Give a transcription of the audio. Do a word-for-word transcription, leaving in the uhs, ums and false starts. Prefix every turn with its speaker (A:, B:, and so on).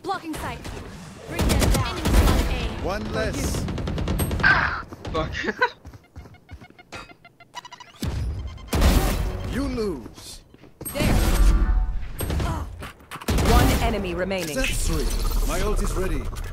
A: Blocking sight. Bring them down. Enemy spotted A.
B: One less.
C: Fuck.
B: You lose.
A: There.
D: One enemy remaining.
B: Set three. My ult is ready.